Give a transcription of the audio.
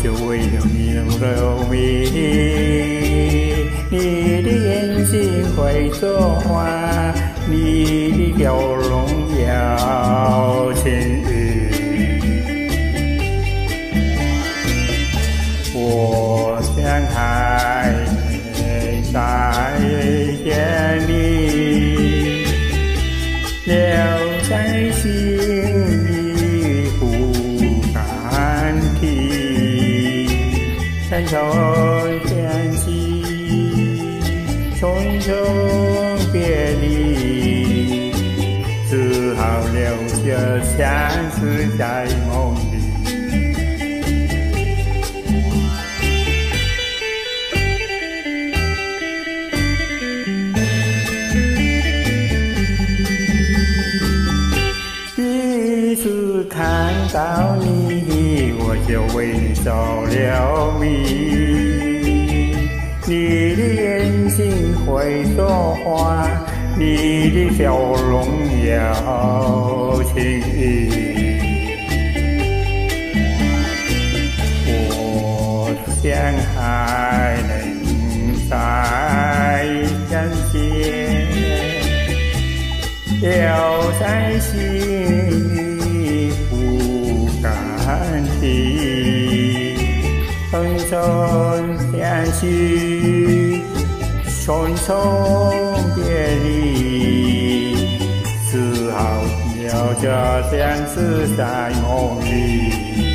就为了你而流迷。你的眼睛会说话，你的笑容要轻语。我想还再见你，留在心里不敢提。山川天际，匆匆别离，只好留着相思在梦里。第一次看到你，我就为你着了迷。你的眼睛会说话，你的笑容要轻语。我想还能再相见，留在心里不敢提。匆匆相识，匆匆别离，只好留着相思在梦里。